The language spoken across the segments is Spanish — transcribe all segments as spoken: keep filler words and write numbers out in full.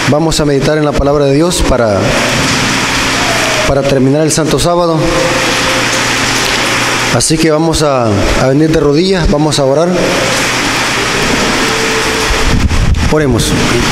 Vamos a meditar en la palabra de Dios para, para terminar el Santo Sábado. Así que vamos a, a venir de rodillas, vamos a orar. Oremos.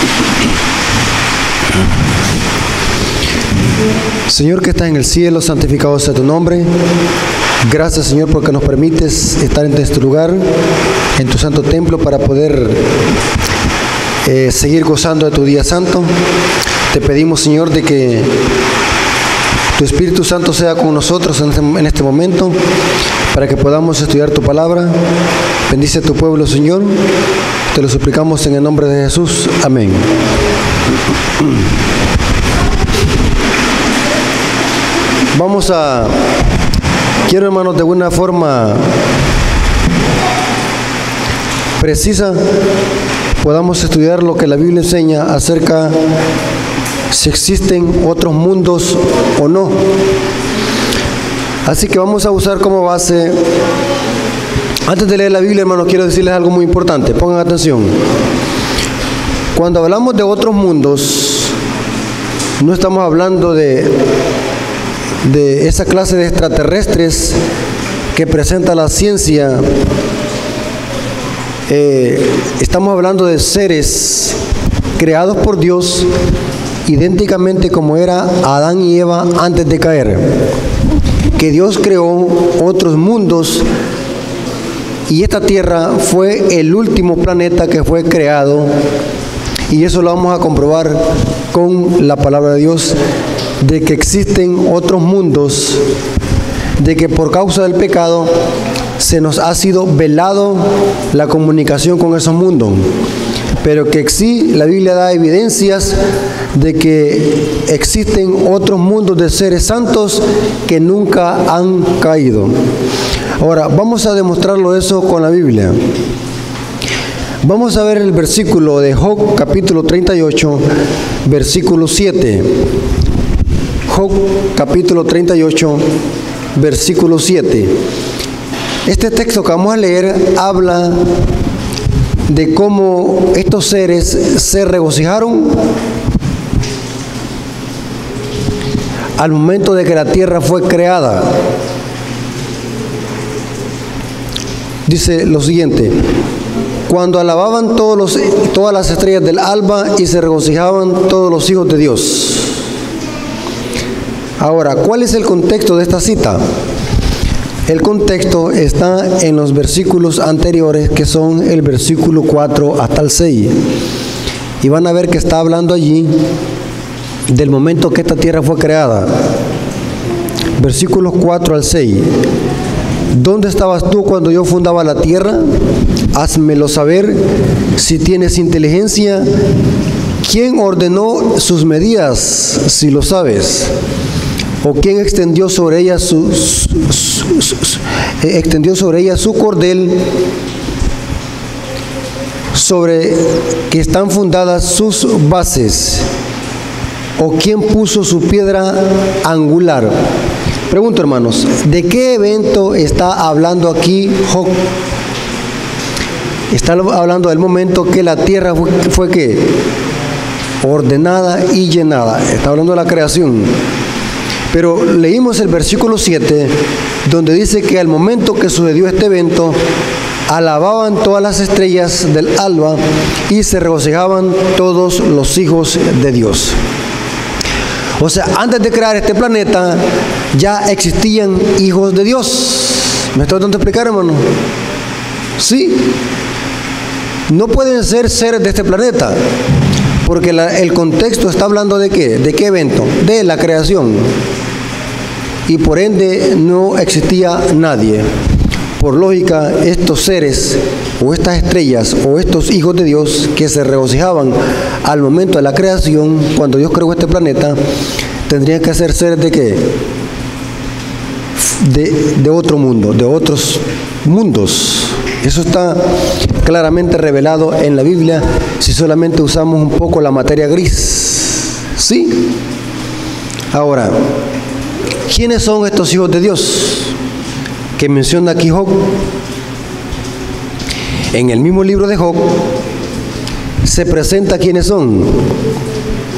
Señor que estás en el cielo, santificado sea tu nombre. Gracias, Señor, porque nos permites estar en este lugar, en tu santo templo, para poder eh, seguir gozando de tu día santo. Te pedimos, Señor, de que tu Espíritu Santo sea con nosotros en este, en este momento, para que podamos estudiar tu palabra. Bendice a tu pueblo, Señor. Te lo suplicamos en el nombre de Jesús. Amén. Vamos a... Quiero, hermanos, de una forma precisa podamos estudiar lo que la Biblia enseña acerca si existen otros mundos o no. Así que vamos a usar como base. Antes de leer la Biblia, hermanos, quiero decirles algo muy importante. Pongan atención. Cuando hablamos de otros mundos, no estamos hablando de, de esa clase de extraterrestres que presenta la ciencia. Eh, estamos hablando de seres creados por Dios, idénticamente como era Adán y Eva antes de caer. Que Dios creó otros mundos. Y esta tierra fue el último planeta que fue creado, y eso lo vamos a comprobar con la palabra de Dios, de que existen otros mundos, de que por causa del pecado se nos ha sido velado la comunicación con esos mundos, pero que sí, la Biblia da evidencias de que existen otros mundos de seres santos que nunca han caído. Ahora, vamos a demostrarlo eso con la Biblia. Vamos a ver el versículo de Job, capítulo treinta y ocho, versículo siete. Job, capítulo treinta y ocho, versículo siete. Este texto que vamos a leer habla de cómo estos seres se regocijaron al momento de que la tierra fue creada. Dice lo siguiente: cuando alababan todos los, todas las estrellas del alba y se regocijaban todos los hijos de Dios. Ahora, ¿cuál es el contexto de esta cita? El contexto está en los versículos anteriores, que son el versículo cuatro hasta el seis. Y van a ver que está hablando allí del momento que esta tierra fue creada. Versículos cuatro al seis. ¿Dónde estabas tú cuando yo fundaba la tierra? Házmelo saber si tienes inteligencia. ¿Quién ordenó sus medidas, si lo sabes? ¿O quién extendió sobre ella su, su, su, su, su, eh, extendió sobre ella su cordel, sobre que están fundadas sus bases? ¿O quién puso su piedra angular? Pregunto, hermanos, ¿de qué evento está hablando aquí Job? Está hablando del momento que la tierra fue, fue ¿qué? Ordenada y llenada. Está hablando de la creación. Pero leímos el versículo siete, donde dice que al momento que sucedió este evento, alababan todas las estrellas del alba y se regocijaban todos los hijos de Dios. O sea, antes de crear este planeta, ya existían hijos de Dios. ¿Me estoy dando a explicar, hermano? Sí. No pueden ser seres de este planeta, porque la, el contexto está hablando de qué, de qué evento, de la creación. Y por ende no existía nadie. Por lógica, estos seres o estas estrellas o estos hijos de Dios que se regocijaban al momento de la creación, cuando Dios creó este planeta, tendrían que ser seres de qué, de, de otro mundo, de otros mundos. Eso está claramente revelado en la Biblia, si solamente usamos un poco la materia gris. ¿Sí? Ahora, ¿quiénes son estos hijos de Dios que menciona aquí Job? En el mismo libro de Job se presenta quiénes son.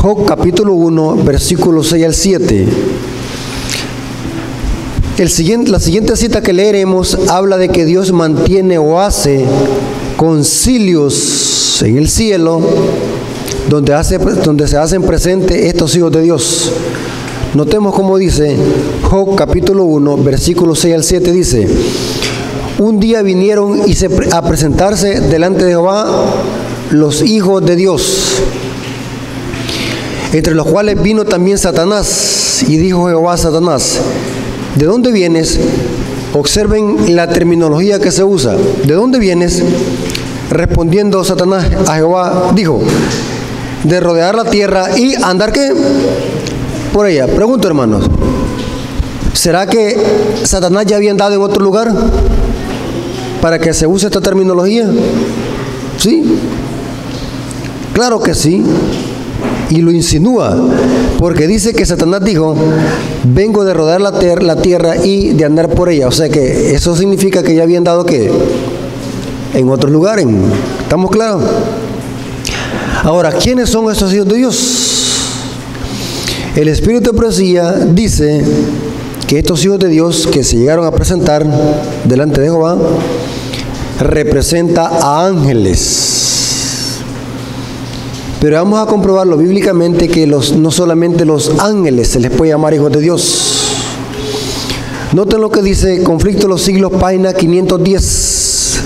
Job capítulo uno, versículos seis al siete. El siguiente, la siguiente cita que leeremos habla de que Dios mantiene o hace concilios en el cielo donde, hace, donde se hacen presentes estos hijos de Dios. Notemos cómo dice Job capítulo uno, versículos seis al siete, dice: un día vinieron y se, a presentarse delante de Jehová los hijos de Dios, entre los cuales vino también Satanás, y dijo Jehová a Satanás: ¿de dónde vienes? Observen la terminología que se usa. ¿De dónde vienes? Respondiendo Satanás a Jehová, dijo: de rodear la tierra y andar, ¿qué? Por ella. Pregunto, hermanos, ¿será que Satanás ya había andado en otro lugar para que se use esta terminología? ¿Sí? Claro que sí. Y lo insinúa, porque dice que Satanás dijo: vengo de rodar la, ter la tierra y de andar por ella. O sea que eso significa que ya habían dado, ¿qué? En otros lugares. ¿Estamos claros? Ahora, ¿quiénes son estos hijos de Dios? El Espíritu de Profecía dice que estos hijos de Dios que se llegaron a presentar delante de Jehová representa a ángeles. Pero vamos a comprobarlo bíblicamente que los, no solamente los ángeles se les puede llamar hijos de Dios. Noten lo que dice Conflicto de los Siglos, página quinientos diez.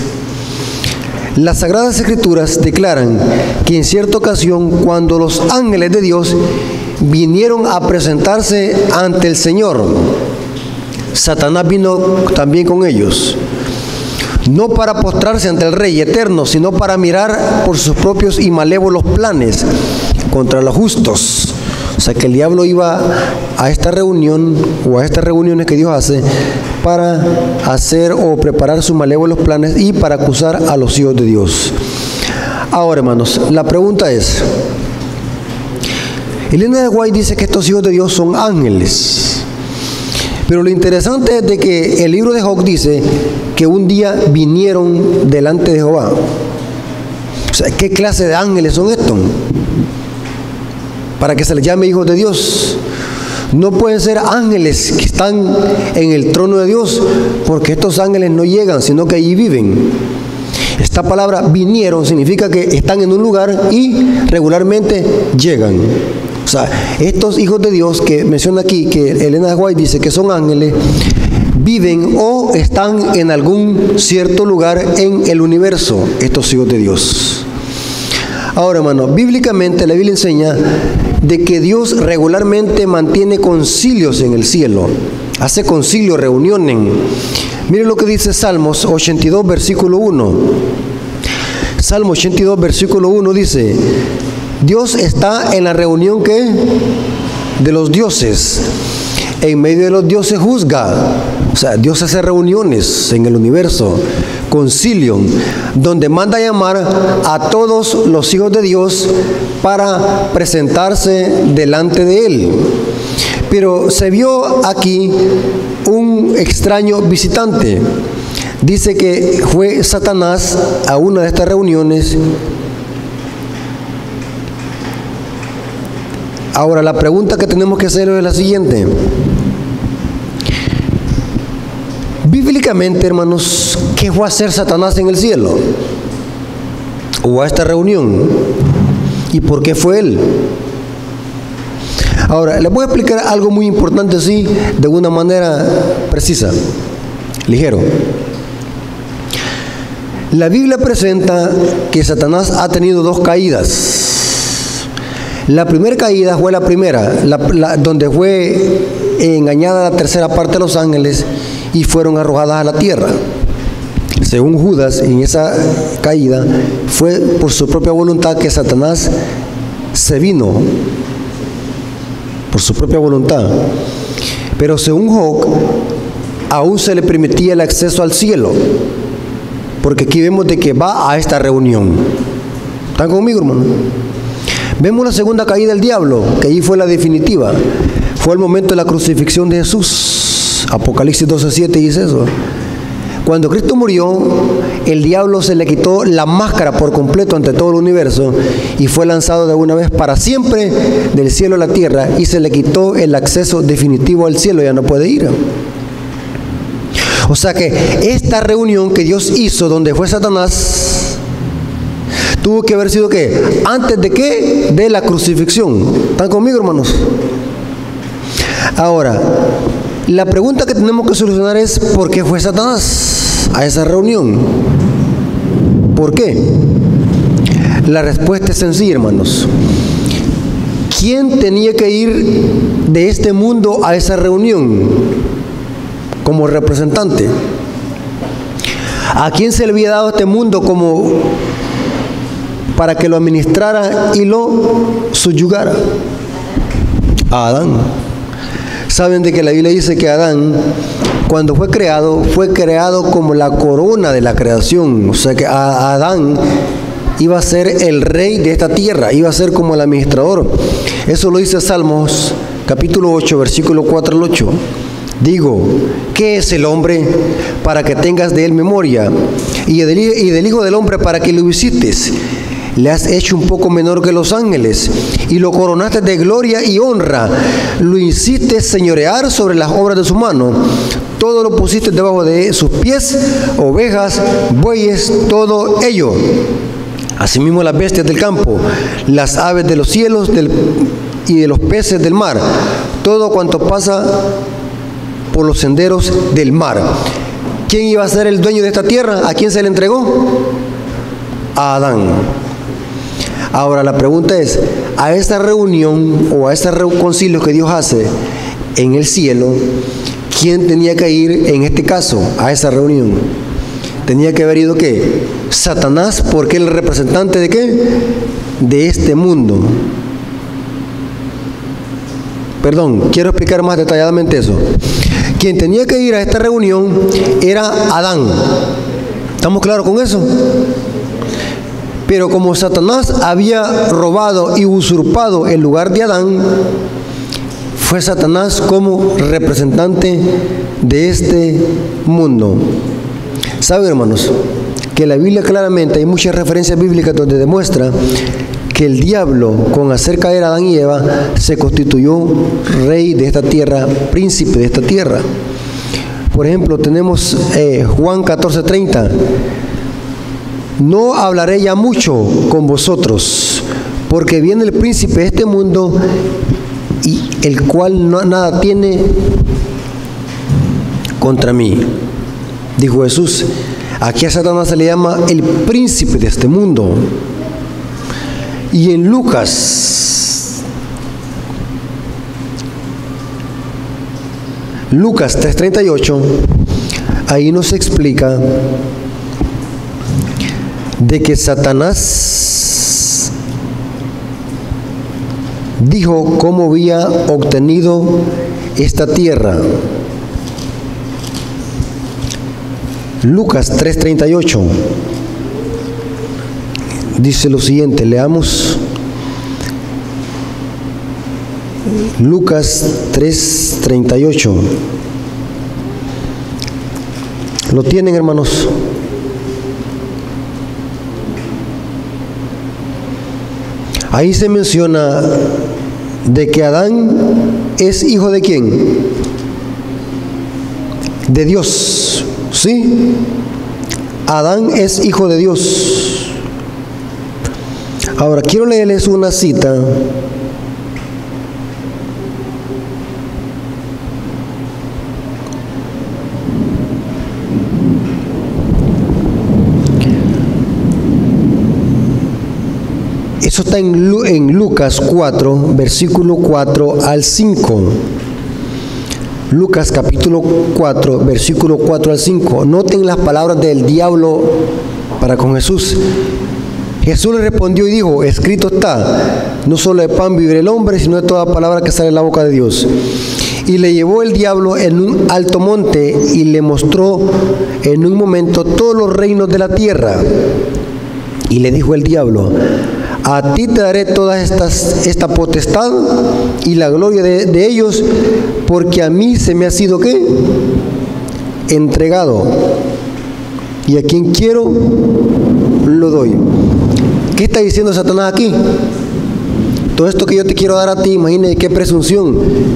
Las Sagradas Escrituras declaran que en cierta ocasión, cuando los ángeles de Dios vinieron a presentarse ante el Señor, Satanás vino también con ellos, no para postrarse ante el Rey eterno, sino para mirar por sus propios y malévolos planes contra los justos. O sea que el diablo iba a esta reunión o a estas reuniones que Dios hace para hacer o preparar sus malévolos planes y para acusar a los hijos de Dios. Ahora, hermanos, la pregunta es: Elena de White dice que estos hijos de Dios son ángeles, pero lo interesante es de que el libro de Job dice que un día vinieron delante de Jehová. O sea, ¿qué clase de ángeles son estos para que se les llame hijos de Dios? No pueden ser ángeles que están en el trono de Dios, porque estos ángeles no llegan, sino que allí viven. Esta palabra vinieron significa que están en un lugar y regularmente llegan. O sea, estos hijos de Dios que menciona aquí, que Elena de White dice que son ángeles, viven o están en algún cierto lugar en el universo, estos hijos de Dios. Ahora, hermano, bíblicamente la Biblia enseña de que Dios regularmente mantiene concilios en el cielo, hace concilios, reuniones. Miren lo que dice Salmos ochenta y dos, versículo uno. Salmo ochenta y dos, versículo uno dice: Dios está en la reunión que de los dioses, en medio de los dioses juzga. O sea, Dios hace reuniones en el universo, concilio, donde manda a llamar a todos los hijos de Dios para presentarse delante de Él. Pero se vio aquí un extraño visitante. Dice que fue Satanás a una de estas reuniones. Ahora, la pregunta que tenemos que hacer es la siguiente. Bíblicamente, hermanos, ¿qué fue a hacer Satanás en el cielo? ¿O a esta reunión? ¿Y por qué fue él? Ahora, les voy a explicar algo muy importante así, de una manera precisa, ligero. La Biblia presenta que Satanás ha tenido dos caídas. La primera caída fue la primera, la, la, donde fue engañada la tercera parte de los ángeles y fueron arrojadas a la tierra. Según Judas, en esa caída fue por su propia voluntad que Satanás se vino, por su propia voluntad. Pero según Job, aún se le permitía el acceso al cielo, porque aquí vemos de que va a esta reunión. ¿Están conmigo, hermano? Vemos la segunda caída del diablo, que allí fue la definitiva. Fue el momento de la crucifixión de Jesús. Apocalipsis doce siete dice eso. Cuando Cristo murió, el diablo se le quitó la máscara por completo ante todo el universo y fue lanzado de una vez para siempre del cielo a la tierra, y se le quitó el acceso definitivo al cielo, ya no puede ir. O sea que esta reunión que Dios hizo donde fue Satanás tuvo que haber sido ¿qué? ¿Antes de qué? De la crucifixión. ¿Están conmigo, hermanos? Ahora, la pregunta que tenemos que solucionar es ¿por qué fue Satanás a esa reunión? ¿Por qué? La respuesta es sencilla, hermanos. ¿Quién tenía que ir de este mundo a esa reunión como representante? ¿A quién se le había dado este mundo como para que lo administrara y lo subyugara? A Adán. Saben de que la Biblia dice que Adán, cuando fue creado, fue creado como la corona de la creación. O sea que a Adán iba a ser el rey de esta tierra, iba a ser como el administrador. Eso lo dice Salmos capítulo ocho, versículo cuatro al ocho. Digo, ¿qué es el hombre para que tengas de él memoria? Y del, y del Hijo del Hombre para que lo visites. Le has hecho un poco menor que los ángeles y lo coronaste de gloria y honra. Lo hiciste señorear sobre las obras de su mano. Todo lo pusiste debajo de sus pies, ovejas, bueyes, todo ello. Asimismo las bestias del campo, las aves de los cielos del, y de los peces del mar. Todo cuanto pasa por los senderos del mar. ¿Quién iba a ser el dueño de esta tierra? ¿A quién se le entregó? A Adán. Ahora la pregunta es, a esta reunión o a este concilio que Dios hace en el cielo, ¿quién tenía que ir en este caso a esa reunión? Tenía que haber ido ¿qué? Satanás, porque él es el representante de ¿qué? De este mundo. Perdón, quiero explicar más detalladamente eso. Quien tenía que ir a esta reunión era Adán. ¿Estamos claros con eso? Pero como Satanás había robado y usurpado el lugar de Adán, fue Satanás como representante de este mundo. ¿Saben, hermanos? Que la Biblia claramente, hay muchas referencias bíblicas donde demuestra que el diablo, con hacer caer a Adán y Eva, se constituyó rey de esta tierra, príncipe de esta tierra. Por ejemplo, tenemos eh, Juan catorce treinta. No hablaré ya mucho con vosotros, porque viene el príncipe de este mundo, y el cual no, nada tiene contra mí. Dijo Jesús. Aquí a Satanás se le llama el príncipe de este mundo. Y en Lucas, Lucas tres treinta y ocho, ahí nos explica de que Satanás dijo cómo había obtenido esta tierra. Lucas tres treinta y ocho dice lo siguiente, leamos Lucas tres treinta y ocho. ¿Lo tienen, hermanos? Ahí se menciona de que Adán es hijo de ¿quién? De Dios, ¿sí? Adán es hijo de Dios. Ahora, quiero leerles una cita Eso está en, Lu en Lucas cuatro, versículo cuatro al cinco. Lucas capítulo cuatro, versículo cuatro al cinco. Noten las palabras del diablo para con Jesús. Jesús le respondió y dijo, escrito está, no solo de pan vivirá el hombre, sino de toda palabra que sale de la boca de Dios. Y le llevó el diablo en un alto monte y le mostró en un momento todos los reinos de la tierra. Y le dijo el diablo, a ti te daré toda estas, esta potestad y la gloria de, de ellos, porque a mí se me ha sido ¿qué? Entregado. y a quien quiero lo doy. ¿Qué está diciendo Satanás aquí? Todo esto que yo te quiero dar a ti, imagínate qué presunción,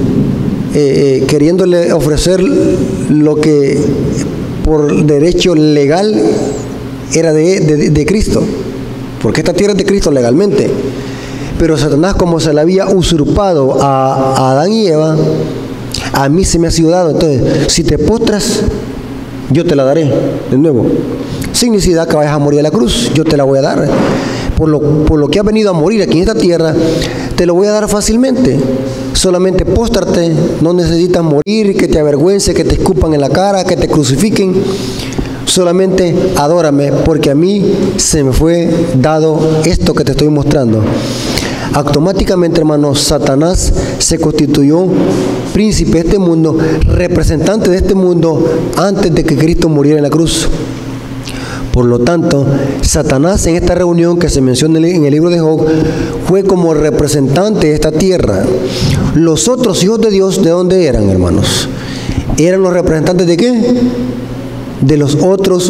eh, eh, queriéndole ofrecer lo que por derecho legal era de, de, de Cristo, porque esta tierra es de Cristo legalmente. Pero Satanás, como se le había usurpado a, a Adán y Eva, a mí se me ha sido dado. Entonces, si te postras, yo te la daré de nuevo, sin necesidad que vayas a morir a la cruz. Yo te la voy a dar por lo, por lo que has venido a morir aquí en esta tierra. Te lo voy a dar fácilmente. Solamente póstrate, no necesitas morir, que te avergüence, que te escupan en la cara, que te crucifiquen. Solamente adórame, porque a mí se me fue dado esto que te estoy mostrando. Automáticamente, hermanos, Satanás se constituyó príncipe de este mundo, representante de este mundo, antes de que Cristo muriera en la cruz. Por lo tanto, Satanás en esta reunión que se menciona en el libro de Job fue como representante de esta tierra. Los otros hijos de Dios, ¿de dónde eran, hermanos? ¿Eran los representantes de qué? De los otros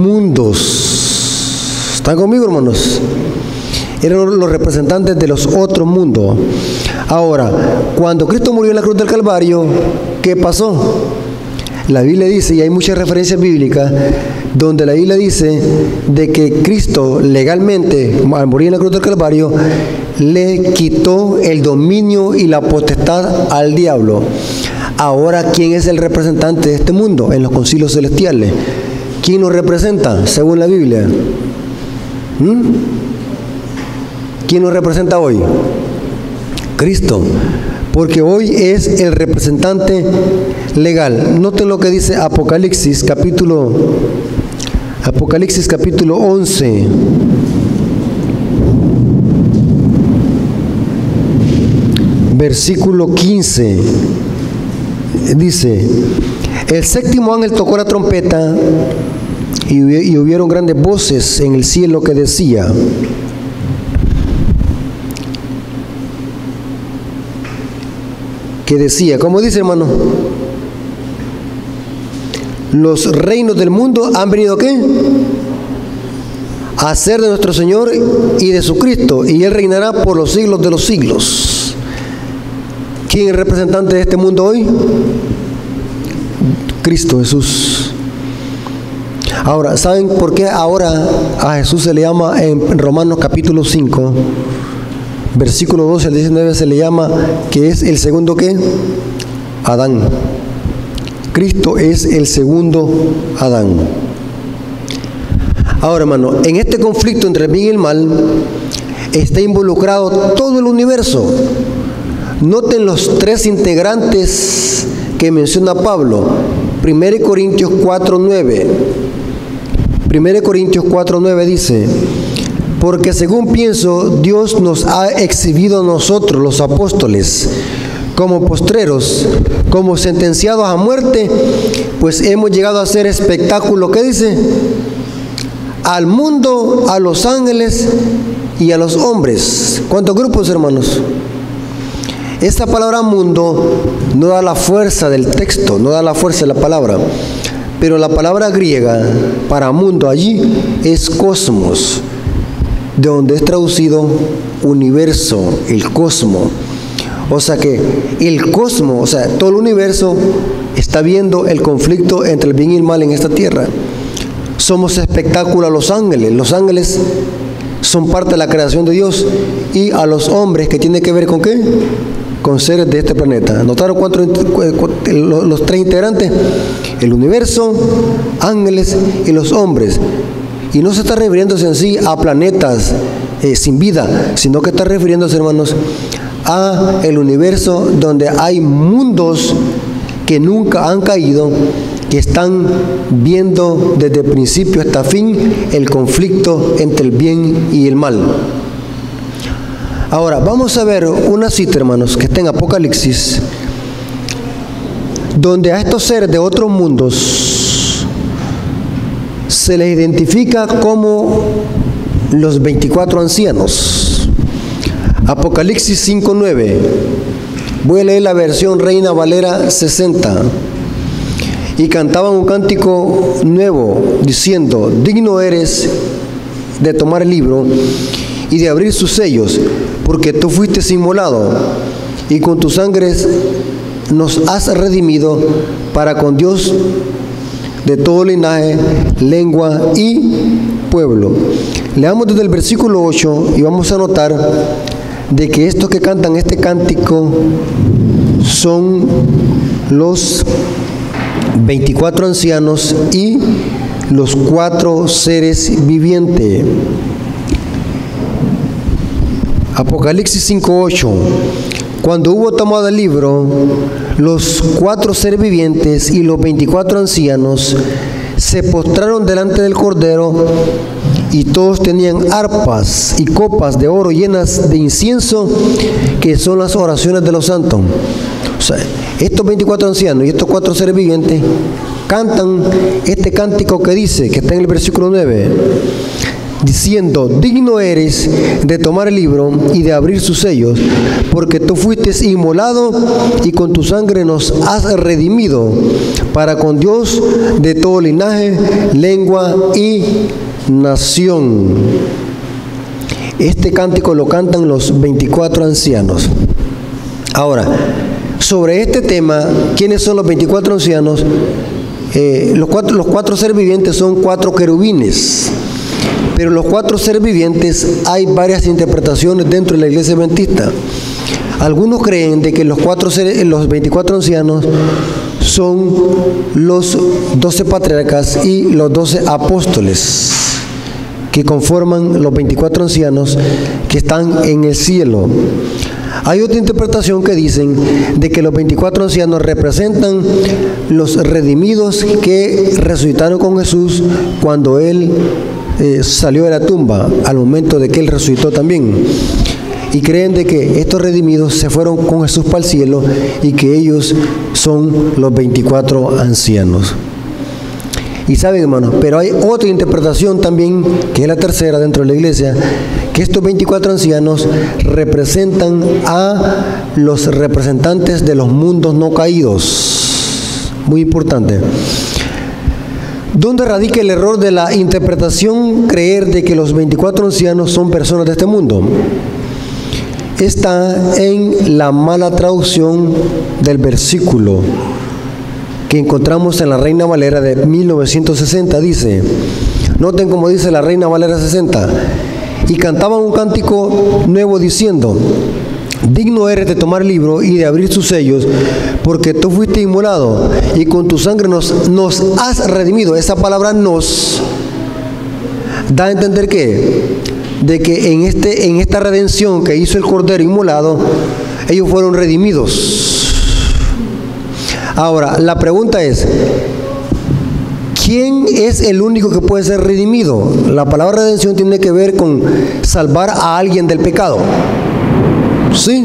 mundos. ¿Están conmigo, hermanos? Eran los representantes de los otros mundos. Ahora, cuando Cristo murió en la cruz del Calvario, ¿qué pasó? La Biblia dice, y hay muchas referencias bíblicas, donde la Biblia dice de que Cristo legalmente, al morir en la cruz del Calvario, le quitó el dominio y la potestad al diablo. Ahora, ¿quién es el representante de este mundo en los concilios celestiales? ¿Quién nos representa, según la Biblia? ¿Mm? ¿Quién nos representa hoy? Cristo, porque hoy es el representante legal. Noten lo que dice Apocalipsis capítulo Apocalipsis capítulo once. Versículo quince. Dice: el séptimo ángel tocó la trompeta y, y hubieron grandes voces en el cielo que decía: que decía, ¿cómo dice, hermano? Los reinos del mundo han venido ¿a qué? A ser de nuestro Señor y de su Cristo, y Él reinará por los siglos de los siglos. ¿Quién es el representante de este mundo hoy? Cristo Jesús. Ahora, ¿saben por qué ahora a Jesús se le llama en Romanos capítulo cinco? Versículo doce al diecinueve se le llama que es el segundo ¿qué? Adán. Cristo es el segundo Adán. Ahora, hermano, en este conflicto entre el bien y el mal está involucrado todo el universo. Noten los tres integrantes que menciona Pablo. primera Corintios cuatro nueve. primera Corintios cuatro nueve dice: porque según pienso, Dios nos ha exhibido a nosotros, los apóstoles, como postreros, como sentenciados a muerte, pues hemos llegado a ser espectáculo, ¿qué dice? Al mundo, a los ángeles y a los hombres. ¿Cuántos grupos, hermanos? Esta palabra mundo no da la fuerza del texto, no da la fuerza de la palabra, pero la palabra griega para mundo allí es cosmos, de donde es traducido universo, el cosmos. O sea que el cosmos, o sea, todo el universo está viendo el conflicto entre el bien y el mal en esta tierra. Somos espectáculo a los ángeles. Los ángeles son parte de la creación de Dios, y a los hombres, que tiene que ver con qué? Con seres de este planeta. ¿Notaron cuántos los tres integrantes? El universo, ángeles y los hombres. Y no se está refiriéndose en sí a planetas eh, sin vida, sino que está refiriéndose, hermanos, a el universo donde hay mundos que nunca han caído, que están viendo desde principio hasta fin el conflicto entre el bien y el mal. Ahora, vamos a ver una cita, hermanos, que está en Apocalipsis, donde a estos seres de otros mundos se les identifica como los veinticuatro ancianos. Apocalipsis cinco nueve. Voy a leer la versión Reina Valera sesenta. y cantaban un cántico nuevo, diciendo: digno eres de tomar el libro y de abrir sus sellos, porque tú fuiste inmolado, y con tu sangre nos has redimido para con Dios de todo linaje, lengua y pueblo. Leamos desde el versículo ocho y vamos a notar de que estos que cantan este cántico son los veinticuatro ancianos y los cuatro seres vivientes. Apocalipsis cinco ocho. Cuando hubo tomado el libro, los cuatro seres vivientes y los veinticuatro ancianos se postraron delante del Cordero, y todos tenían arpas y copas de oro llenas de incienso, que son las oraciones de los santos. O sea, estos veinticuatro ancianos y estos cuatro seres vivientes cantan este cántico que dice, que está en el versículo nueve, diciendo: digno eres de tomar el libro y de abrir sus sellos, porque tú fuiste inmolado y con tu sangre nos has redimido para con Dios de todo linaje, lengua y nación. Este cántico lo cantan los veinticuatro ancianos. Ahora, sobre este tema, ¿quiénes son los veinticuatro ancianos? Eh, los, cuatro, los cuatro seres vivientes son cuatro querubines. Pero los cuatro seres vivientes hay varias interpretaciones dentro de la iglesia adventista. Algunos creen de que los, cuatro seres, los veinticuatro ancianos son los doce patriarcas y los doce apóstoles, que conforman los veinticuatro ancianos que están en el cielo. Hay otra interpretación que dicen de que los veinticuatro ancianos representan los redimidos que resucitaron con Jesús cuando Él eh, salió de la tumba, al momento de que Él resucitó también. Y creen de que estos redimidos se fueron con Jesús para el cielo y que ellos son los veinticuatro ancianos. Y saben, hermanos, pero hay otra interpretación también, que es la tercera dentro de la iglesia, que estos veinticuatro ancianos representan a los representantes de los mundos no caídos. Muy importante. ¿Dónde radica el error de la interpretación creer de que los veinticuatro ancianos son personas de este mundo? Está en la mala traducción del versículo que encontramos en la Reina Valera de mil novecientos sesenta. Dice, noten cómo dice la Reina Valera sesenta: y cantaban un cántico nuevo diciendo: digno eres de tomar el libro y de abrir sus sellos, porque tú fuiste inmolado y con tu sangre nos, nos has redimido. Esa palabra nos da a entender que de que en, este, en esta redención que hizo el Cordero inmolado, ellos fueron redimidos. Ahora, la pregunta es, ¿quién es el único que puede ser redimido? La palabra redención tiene que ver con salvar a alguien del pecado. ¿Sí?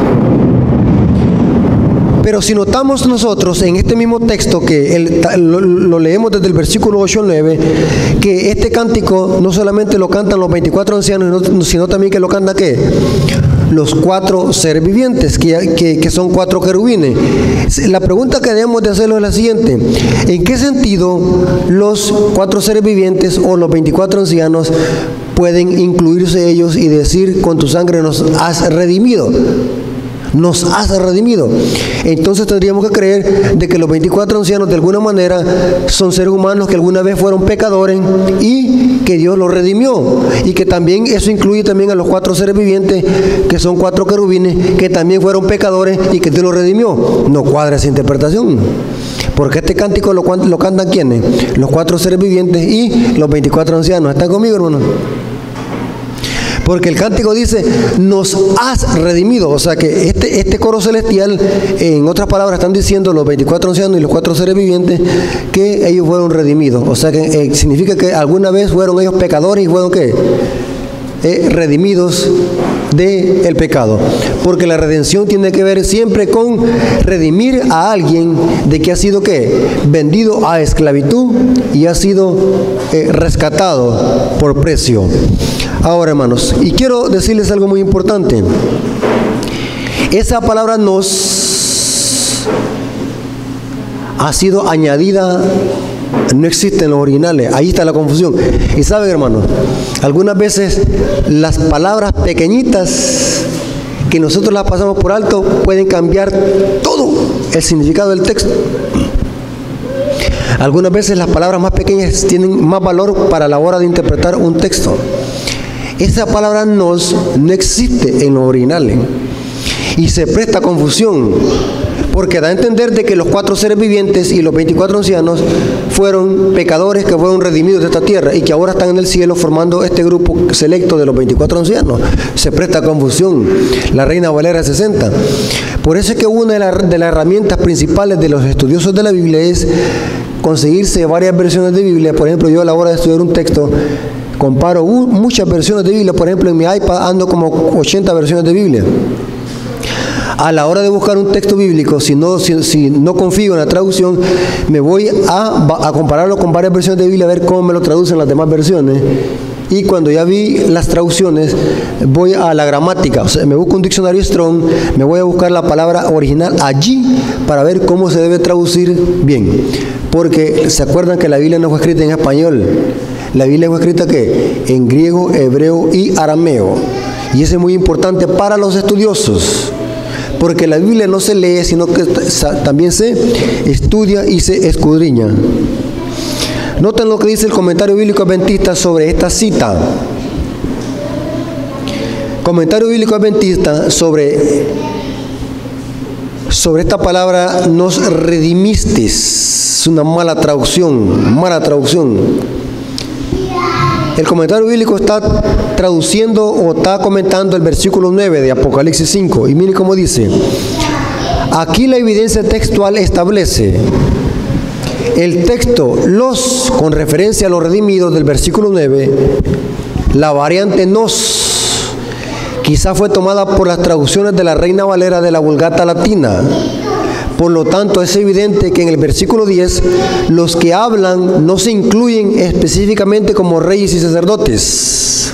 Pero si notamos nosotros en este mismo texto, que el, lo, lo leemos desde el versículo ocho al nueve, que este cántico no solamente lo cantan los veinticuatro ancianos, sino también que lo cantan ¿qué? Los cuatro seres vivientes, que, que, que son cuatro querubines. La pregunta que debemos de hacerlo es la siguiente: ¿en qué sentido los cuatro seres vivientes o los veinticuatro ancianos pueden incluirse ellos y decir, con tu sangre nos has redimido? Nos has redimido. Entonces tendríamos que creer de que los veinticuatro ancianos de alguna manera son seres humanos que alguna vez fueron pecadores y que Dios los redimió, y que también eso incluye también a los cuatro seres vivientes que son cuatro querubines que también fueron pecadores y que Dios los redimió. No cuadra esa interpretación, porque este cántico lo, lo cantan ¿quiénes? Los cuatro seres vivientes y los veinticuatro ancianos. ¿Están conmigo, hermanos? Porque el cántico dice, nos has redimido. O sea que este, este coro celestial, en otras palabras, están diciendo los veinticuatro ancianos y los cuatro seres vivientes que ellos fueron redimidos. O sea que eh, significa que alguna vez fueron ellos pecadores y fueron ¿qué? Eh, redimidos del pecado. Porque la redención tiene que ver siempre con redimir a alguien de que ha sido ¿qué? Vendido a esclavitud y ha sido eh, rescatado por precio. Ahora, hermanos, y quiero decirles algo muy importante. Esa palabra nos ha sido añadida, no existe en los originales. Ahí está la confusión. Y saben, hermanos, algunas veces las palabras pequeñitas que nosotros las pasamos por alto pueden cambiar todo el significado del texto. Algunas veces las palabras más pequeñas tienen más valor para la hora de interpretar un texto. Esa palabra nos no existe en los originales y se presta confusión, porque da a entender de que los cuatro seres vivientes y los veinticuatro ancianos fueron pecadores que fueron redimidos de esta tierra y que ahora están en el cielo formando este grupo selecto de los veinticuatro ancianos. Se presta confusión. La Reina Valera sesenta. Por eso es que una de, la, de las herramientas principales de los estudiosos de la Biblia es conseguirse varias versiones de Biblia. Por ejemplo, yo a la hora de estudiar un texto comparo muchas versiones de Biblia. Por ejemplo, en mi iPad ando como ochenta versiones de Biblia. A la hora de buscar un texto bíblico, si no, si, si no confío en la traducción, me voy a, a compararlo con varias versiones de Biblia, a ver cómo me lo traducen las demás versiones. Y cuando ya vi las traducciones, voy a la gramática. O sea, me busco un diccionario Strong, me voy a buscar la palabra original allí para ver cómo se debe traducir bien. Porque se acuerdan que la Biblia no fue escrita en español. La Biblia fue escrita ¿qué? En griego, hebreo y arameo. Y eso es muy importante para los estudiosos. Porque la Biblia no se lee, sino que también se estudia y se escudriña. Noten lo que dice el comentario bíblico adventista sobre esta cita. Comentario bíblico adventista sobre, sobre esta palabra, nos redimisteis. Es una mala traducción, mala traducción. El comentario bíblico está traduciendo o está comentando el versículo nueve de Apocalipsis cinco. Y miren cómo dice. Aquí la evidencia textual establece el texto los, con referencia a los redimidos del versículo nueve, la variante nos, quizá fue tomada por las traducciones de la Reina Valera de la Vulgata Latina. Por lo tanto, es evidente que en el versículo diez, los que hablan no se incluyen específicamente como reyes y sacerdotes.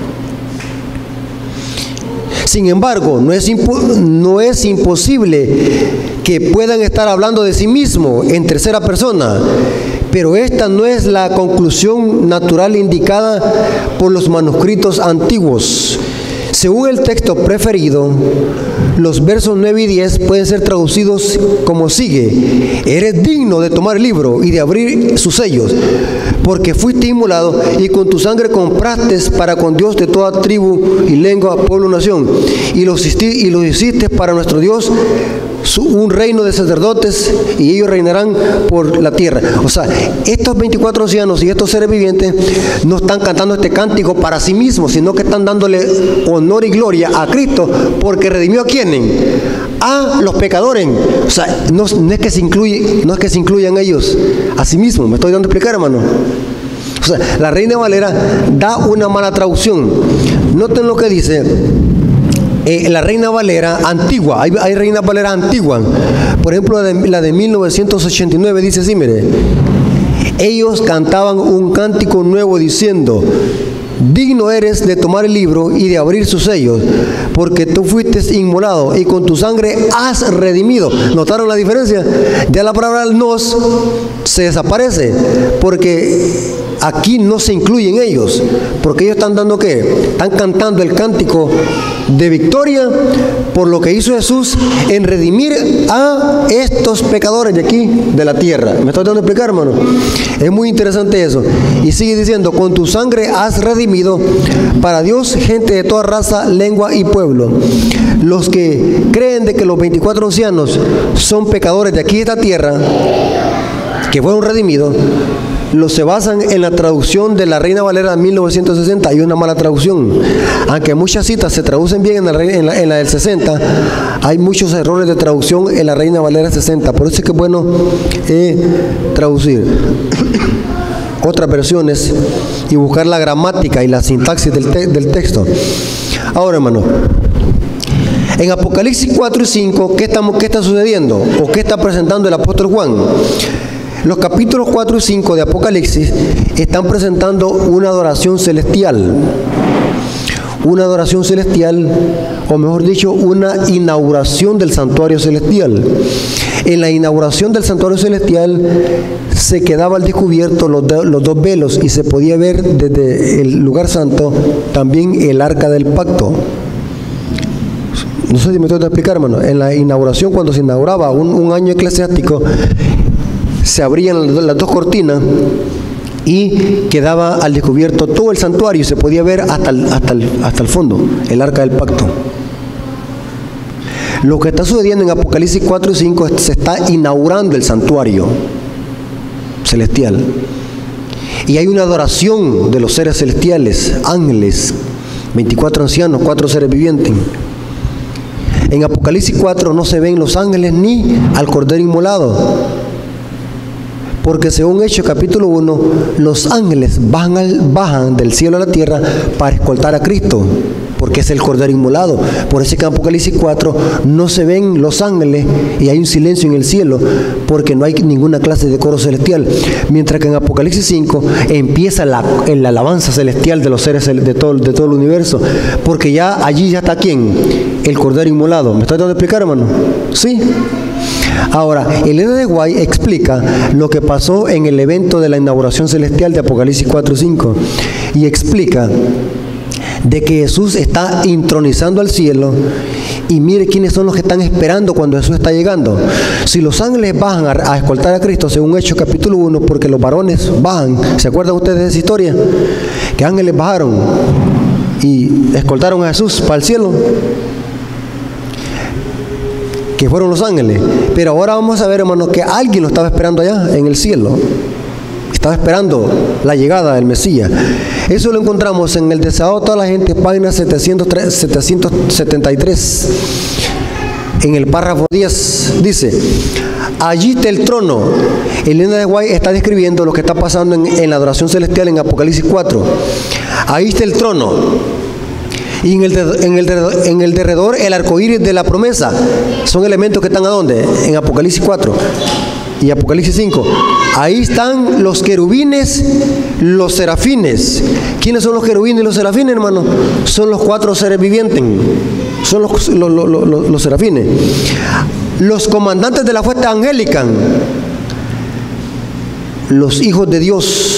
Sin embargo, no es, no es imposible que puedan estar hablando de sí mismos en tercera persona, pero esta no es la conclusión natural indicada por los manuscritos antiguos. Según el texto preferido, los versos nueve y diez pueden ser traducidos como sigue: eres digno de tomar el libro y de abrir sus sellos, porque fuiste inmolado y con tu sangre compraste para con Dios de toda tribu y lengua, pueblo, nación, y lo hiciste, y lo hiciste para nuestro Dios un reino de sacerdotes, y ellos reinarán por la tierra. O sea, estos veinticuatro ancianos y estos seres vivientes no están cantando este cántico para sí mismos, sino que están dándole honor y gloria a Cristo, porque redimió a quiénes, a los pecadores. O sea, no, no es que se incluye, no es que se incluyan ellos a sí mismos. Me estoy dando a explicar, hermano. O sea, la Reina Valera da una mala traducción. Noten lo que dice. Eh, la Reina Valera antigua, hay, hay Reina Valera antigua. Por ejemplo, la de, la de mil novecientos ochenta y nueve dice así, mire: ellos cantaban un cántico nuevo diciendo: digno eres de tomar el libro y de abrir sus sellos, porque tú fuiste inmolado y con tu sangre has redimido. ¿Notaron la diferencia? Ya la palabra nos se desaparece, porque aquí no se incluyen ellos, porque ellos están dando ¿qué? Están cantando el cántico de victoria por lo que hizo Jesús en redimir a estos pecadores de aquí, de la tierra. ¿Me estoy dando a explicar, hermano? Es muy interesante eso. Y sigue diciendo: con tu sangre has redimido para Dios gente de toda raza, lengua y pueblo. Los que creen de que los veinticuatro ancianos son pecadores de aquí de esta tierra, que fueron redimidos, los se basan en la traducción de la Reina Valera de mil novecientos sesenta. Hay una mala traducción. Aunque muchas citas se traducen bien en la, en la, en la del sesenta, hay muchos errores de traducción en la Reina Valera sesenta. Por eso es que es bueno eh, traducir otras versiones y buscar la gramática y la sintaxis del, te del texto. Ahora, hermano, en Apocalipsis cuatro y cinco, ¿qué, estamos, ¿qué está sucediendo? ¿O qué está presentando el apóstol Juan? Los capítulos cuatro y cinco de Apocalipsis están presentando una adoración celestial. Una adoración celestial o mejor dicho, una inauguración del santuario celestial. En la inauguración del santuario celestial se quedaba al descubierto los, de, los dos velos y se podía ver desde el lugar santo también el arca del pacto. No sé si me tengo que explicar, hermano. En la inauguración, cuando se inauguraba un, un año eclesiástico, se abrían las dos cortinas y quedaba al descubierto todo el santuario y se podía ver hasta el, hasta el, hasta el fondo, el arca del pacto. Lo que está sucediendo en Apocalipsis cuatro y cinco, se está inaugurando el santuario celestial. Y hay una adoración de los seres celestiales, ángeles, veinticuatro ancianos, cuatro seres vivientes. En Apocalipsis cuatro no se ven los ángeles ni al Cordero inmolado. Porque según Hechos capítulo uno, los ángeles bajan, al, bajan del cielo a la tierra para escoltar a Cristo, porque es el Cordero inmolado. Por eso es que en Apocalipsis cuatro no se ven los ángeles y hay un silencio en el cielo, porque no hay ninguna clase de coro celestial. Mientras que en Apocalipsis cinco empieza la, la alabanza celestial de los seres de todo, de todo el universo, porque ya allí ya está ¿quién? El Cordero inmolado. ¿Me está dando a explicar, hermano? ¿Sí? Ahora, el Elena de White explica lo que pasó en el evento de la inauguración celestial de Apocalipsis cuatro y cinco y explica de que Jesús está intronizando al cielo y mire quiénes son los que están esperando cuando Jesús está llegando. Si los ángeles bajan a, a escoltar a Cristo, según Hechos capítulo uno, porque los varones bajan, ¿se acuerdan ustedes de esa historia? Que ángeles bajaron y escoltaron a Jesús para el cielo, que fueron los ángeles. Pero ahora vamos a ver, hermano, que alguien lo estaba esperando allá en el cielo. Estaba esperando la llegada del Mesías. Eso lo encontramos en el Deseado de toda la gente, página setecientos setenta y tres. En el párrafo diez dice: allí está el trono. Elena de White está describiendo lo que está pasando en, en la adoración celestial en Apocalipsis cuatro. Ahí está el trono. Y en el, de, en, el de, en el derredor el arco iris de la promesa. Son elementos que están ¿a dónde? En Apocalipsis cuatro y Apocalipsis cinco. Ahí están los querubines, los serafines. ¿Quiénes son los querubines y los serafines, hermano? Son los cuatro seres vivientes. Son los, los, los, los, los serafines. Los comandantes de la fuerza angélica. Los hijos de Dios.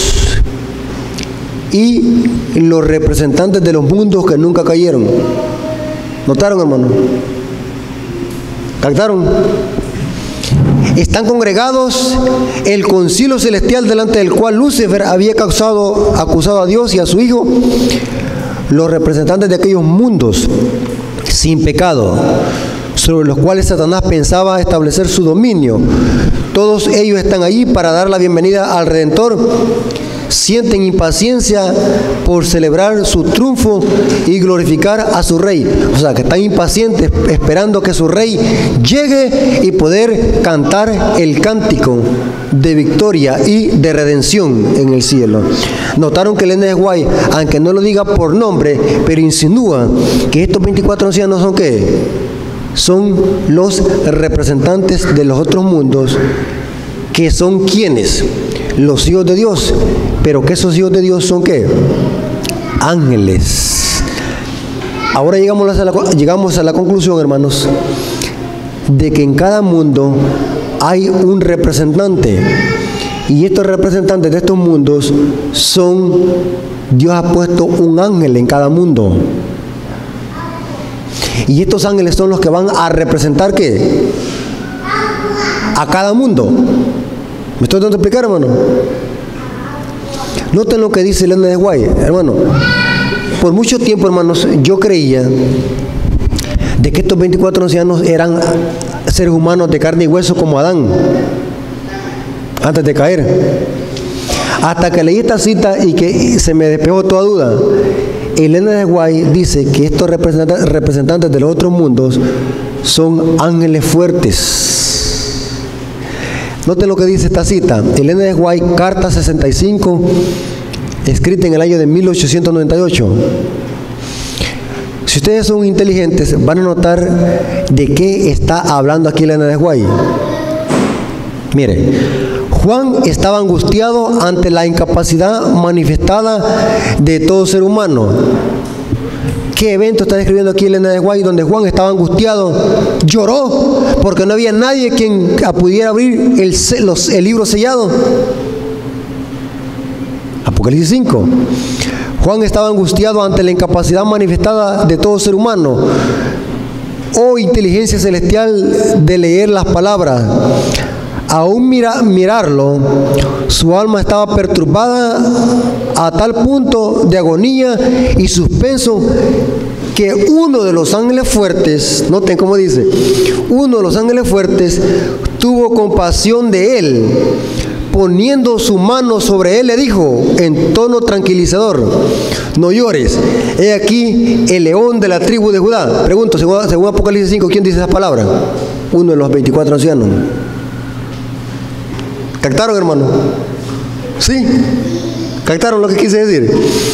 Y los representantes de los mundos que nunca cayeron. ¿Notaron, hermano? ¿Captaron? Están congregados el concilio celestial delante del cual Lucifer había causado, acusado a Dios y a su Hijo, los representantes de aquellos mundos sin pecado, sobre los cuales Satanás pensaba establecer su dominio. Todos ellos están allí para dar la bienvenida al Redentor. Sienten impaciencia por celebrar su triunfo y glorificar a su rey. O sea, que están impacientes esperando que su rey llegue y poder cantar el cántico de victoria y de redención en el cielo. Notaron que Elena de White, aunque no lo diga por nombre, pero insinúa que estos veinticuatro ancianos son ¿qué? Son los representantes de los otros mundos, que son ¿quiénes? Los hijos de Dios. Pero que esos hijos de Dios son ¿qué? Ángeles. Ahora llegamos a la, llegamos a la conclusión, hermanos, de que en cada mundo hay un representante. Y estos representantes de estos mundos son, Dios ha puesto un ángel en cada mundo. Y estos ángeles son los que van a representar ¿qué? A cada mundo. ¿Me estoy dando a explicar, hermano? Noten lo que dice Elena de White, hermano. Por mucho tiempo, hermanos, yo creía de que estos veinticuatro ancianos eran seres humanos de carne y hueso como Adán, antes de caer. Hasta que leí esta cita y que se me despejó toda duda. Elena de White dice que estos representantes, representantes de los otros mundos son ángeles fuertes. Noten lo que dice esta cita. Elena de White, carta sesenta y cinco, escrita en el año de mil ochocientos noventa y ocho. Si ustedes son inteligentes, van a notar de qué está hablando aquí Elena de White. Mire, Juan estaba angustiado ante la incapacidad manifestada de todo ser humano. ¿Qué evento está describiendo aquí Elena de White? Donde Juan estaba angustiado, lloró, porque no había nadie quien pudiera abrir el, los, el libro sellado. Apocalipsis cinco. Juan estaba angustiado ante la incapacidad manifestada de todo ser humano. Oh inteligencia celestial de leer las palabras. Aún mira, mirarlo, su alma estaba perturbada a tal punto de agonía y suspenso que uno de los ángeles fuertes, noten cómo dice, uno de los ángeles fuertes tuvo compasión de él, poniendo su mano sobre él le dijo en tono tranquilizador: no llores, he aquí el león de la tribu de Judá. Pregunto, según, según Apocalipsis cinco, ¿quién dice esas palabras? Uno de los veinticuatro ancianos. ¿Captaron, hermano? ¿Sí? ¿Captaron lo que quise decir?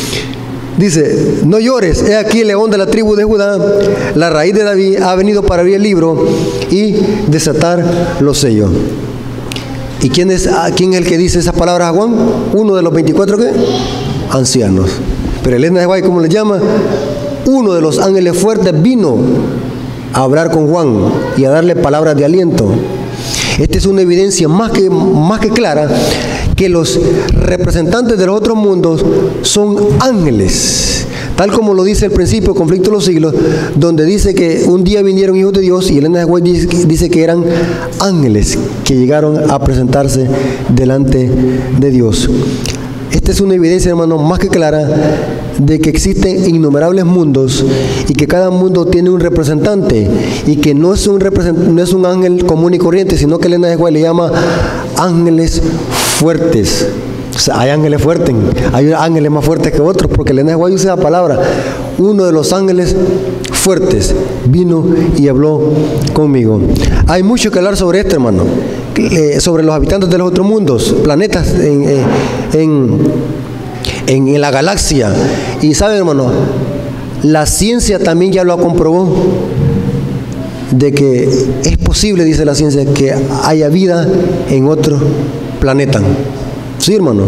Dice, no llores, he aquí el león de la tribu de Judá, la raíz de David, ha venido para abrir el libro y desatar los sellos. ¿Y quién es, quién es el que dice esas palabras a Juan? Uno de los veinticuatro, ¿qué? Ancianos. Pero Elena de White, ¿cómo le llama? Uno de los ángeles fuertes vino a hablar con Juan y a darle palabras de aliento. Esta es una evidencia más que, más que clara que los representantes de los otros mundos son ángeles, tal como lo dice el principio, conflicto de los siglos, donde dice que un día vinieron hijos de Dios, y Elena de White dice, dice que eran ángeles que llegaron a presentarse delante de Dios. Esta es una evidencia, hermano, más que clara de que existen innumerables mundos y que cada mundo tiene un representante, y que no es un, no es un ángel común y corriente, sino que Elena de White le llama ángeles fuertes. O sea, hay ángeles fuertes, hay ángeles más fuertes que otros, porque Elena de White usa la palabra. Uno de los ángeles fuertes vino y habló conmigo. Hay mucho que hablar sobre esto, hermano, eh, sobre los habitantes de los otros mundos, planetas en, eh, en, en, en la galaxia. Y sabe, hermano, la ciencia también ya lo comprobó, de que es posible, dice la ciencia, que haya vida en otro planeta. Sí, hermano.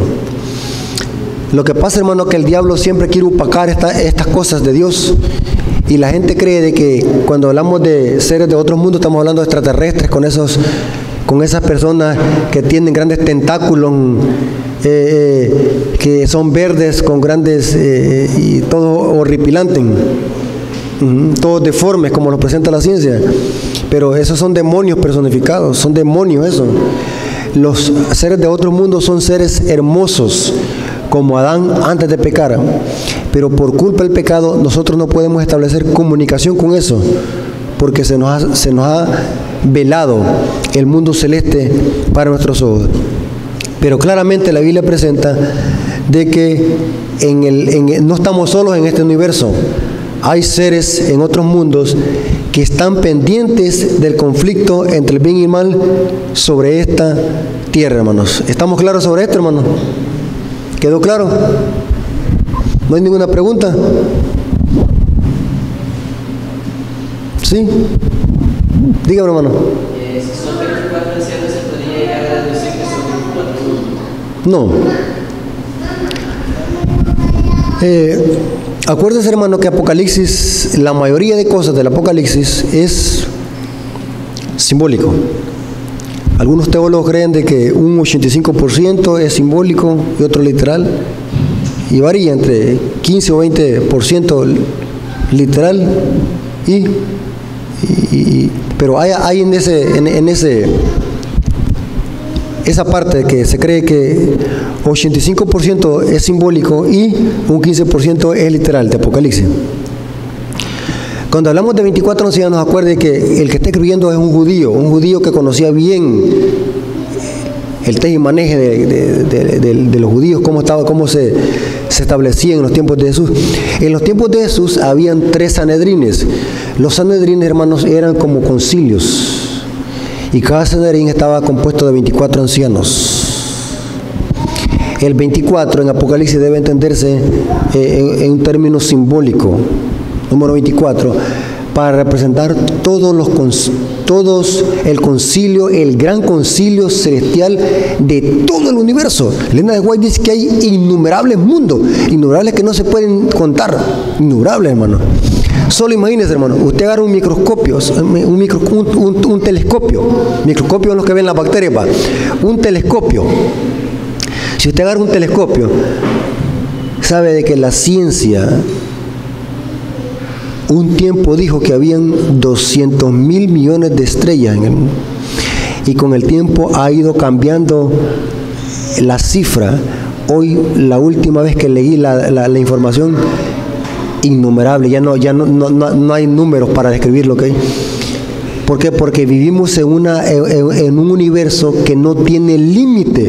Lo que pasa, hermano, que el diablo siempre quiere opacar esta, estas cosas de Dios. Y la gente cree de que cuando hablamos de seres de otros mundos estamos hablando de extraterrestres, con esos, con esas personas que tienen grandes tentáculos, eh, eh, que son verdes, con grandes eh, y todo horripilante, uh-huh, todos deformes, como lo presenta la ciencia. Pero esos son demonios personificados, son demonios eso. Los seres de otros mundos son seres hermosos, como Adán antes de pecar, pero por culpa del pecado nosotros no podemos establecer comunicación con eso, porque se nos ha, se nos ha velado el mundo celeste para nuestros ojos. Pero claramente la Biblia presenta de que en el, en, no estamos solos en este universo. Hay seres en otros mundos que están pendientes del conflicto entre el bien y el mal sobre esta tierra, hermanos. ¿Estamos claros sobre esto, hermano? ¿Quedó claro? ¿No hay ninguna pregunta? ¿Sí? Dígame, hermano. Eh, si son veinticuatro ancianos, ¿se podría llegar a decir que son veinticuatro? No. Eh, acuérdense, hermano, que Apocalipsis, la mayoría de cosas del Apocalipsis es simbólico. Algunos teólogos creen de que un ochenta y cinco por ciento es simbólico y otro literal, y varía entre quince o veinte por ciento literal, y, y, y pero hay, hay en ese en, en ese esa parte de que se cree que ochenta y cinco por ciento es simbólico y un quince por ciento es literal de Apocalipsis. Cuando hablamos de veinticuatro ancianos, acuerde que el que está escribiendo es un judío, un judío que conocía bien el tej y maneje de, de, de, de, de los judíos, cómo estaba, cómo se, se establecía en los tiempos de Jesús. En los tiempos de Jesús habían tres sanedrines. Los sanedrines, hermanos, eran como concilios, y cada sanedrín estaba compuesto de veinticuatro ancianos. El veinticuatro en Apocalipsis debe entenderse eh, en, en un término simbólico. Número veinticuatro, para representar todos los todos el concilio, el gran concilio celestial de todo el universo. Elena de White dice que hay innumerables mundos, innumerables que no se pueden contar, innumerables, hermano. Solo imagínese, hermano, usted agarra un microscopio, un, micro, un, un, un telescopio, microscopio es lo que ven las bacterias, va. Un telescopio. Si usted agarra un telescopio, sabe de que la ciencia un tiempo dijo que habían doscientos mil millones de estrellas en el mundo, y con el tiempo ha ido cambiando la cifra. Hoy, la última vez que leí la, la, la información, innumerable, ya no, ya no, no, no hay números para describir lo que hay. ¿Por qué? Porque vivimos en, una, en, en un universo que no tiene límite.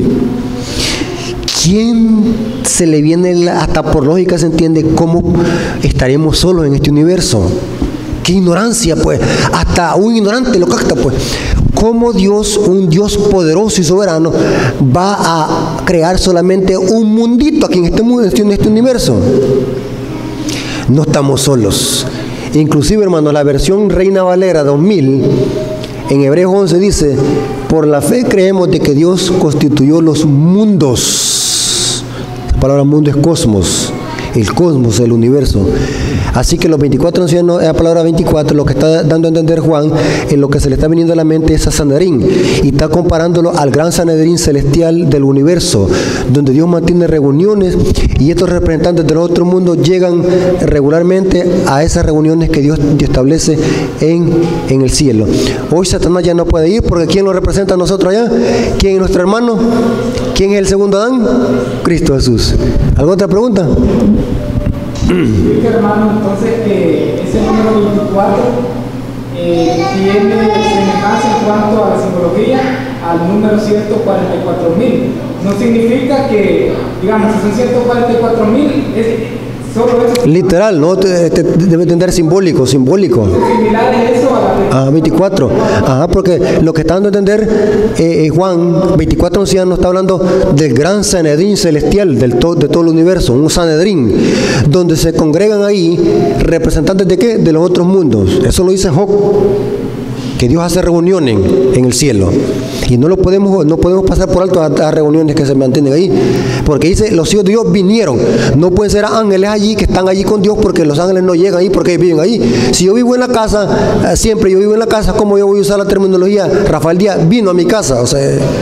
¿Quién se le viene, hasta por lógica se entiende, cómo estaremos solos en este universo? ¡Qué ignorancia, pues! Hasta un ignorante lo capta, pues. ¿Cómo Dios, un Dios poderoso y soberano, va a crear solamente un mundito aquí en este mundo, en este universo? No estamos solos. Inclusive, hermano, la versión Reina Valera dos mil, en Hebreos once dice: por la fe creemos de que Dios constituyó los mundos. La palabra mundo es cosmos, el cosmos, el universo. Así que los veinticuatro ancianos, la palabra veinticuatro, lo que está dando a entender Juan, en lo que se le está viniendo a la mente es a Sanedrín, y está comparándolo al gran Sanedrín celestial del universo, donde Dios mantiene reuniones, y estos representantes del otro mundo llegan regularmente a esas reuniones que Dios establece en, en el cielo. Hoy Satanás ya no puede ir, porque ¿quién lo representa a nosotros allá? ¿Quién es nuestro hermano? ¿Quién es el segundo Adán? Cristo Jesús. ¿Alguna otra pregunta? Sí, hermano, entonces eh, ese número veinticuatro eh, tiene semejanza en cuanto a la simbología al número ciento cuarenta y cuatro mil. No significa que, digamos, si son ciento cuarenta y cuatro mil, es solo eso. Literal, no te, te, debe entender simbólico, simbólico. Similar es eso a la Ah, veinticuatro. Ajá, porque lo que está dando a entender eh, Juan, veinticuatro ancianos, está hablando del gran Sanedrín celestial del to, de todo el universo, un Sanedrín, donde se congregan ahí representantes de qué? De los otros mundos. Eso lo dice Job, que Dios hace reuniones en el cielo, y no lo podemos no podemos pasar por alto a, a reuniones que se mantienen ahí, porque dice: los hijos de Dios vinieron. No pueden ser ángeles allí que están allí con Dios, porque los ángeles no llegan ahí porque ellos viven ahí. Si yo vivo en la casa, eh, siempre yo vivo en la casa, ¿cómo yo voy a usar la terminología? Rafael Díaz vino a mi casa, o sea,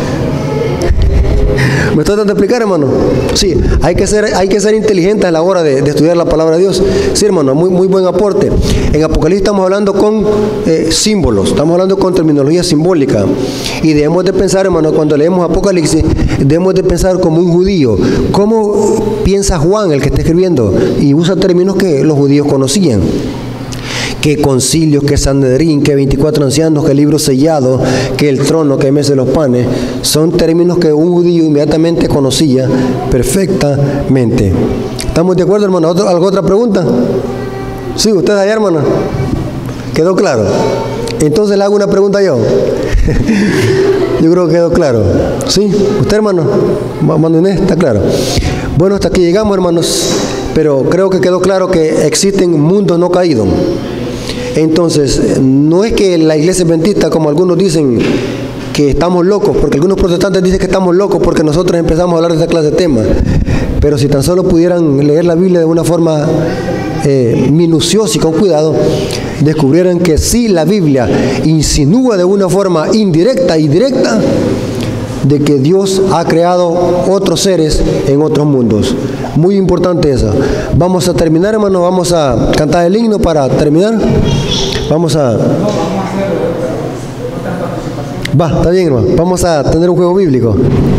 ¿me estoy tratando de explicar, hermano? Sí, hay que ser, hay que ser inteligente a la hora de, de estudiar la palabra de Dios. Sí, hermano, muy, muy buen aporte. En Apocalipsis estamos hablando con eh, símbolos, estamos hablando con terminología simbólica. Y debemos de pensar, hermano, cuando leemos Apocalipsis, debemos de pensar como un judío. ¿Cómo piensa Juan, el que está escribiendo? Y usa términos que los judíos conocían. Que concilios, que Sanedrín, que veinticuatro ancianos, que libro sellado, que el trono, que mesa de los panes, son términos que un judío inmediatamente conocía perfectamente. ¿Estamos de acuerdo, hermano? ¿Alguna otra pregunta? Sí, usted allá, hermano. ¿Quedó claro? Entonces le hago una pregunta yo. Yo creo que quedó claro. ¿Sí? ¿Usted, hermano? Mano Inés, ¿está claro? Bueno, hasta aquí llegamos, hermanos, pero creo que quedó claro que existen mundos no caídos. Entonces, no es que la iglesia adventista, como algunos dicen, que estamos locos, porque algunos protestantes dicen que estamos locos porque nosotros empezamos a hablar de esta clase de temas. Pero si tan solo pudieran leer la Biblia de una forma eh, minuciosa y con cuidado, descubrieran que sí, la Biblia insinúa de una forma indirecta y directa de que Dios ha creado otros seres en otros mundos. Muy importante eso. Vamos a terminar, hermano, vamos a cantar el himno para terminar. Vamos a... Va, está bien, hermano. Vamos a tener un juego bíblico.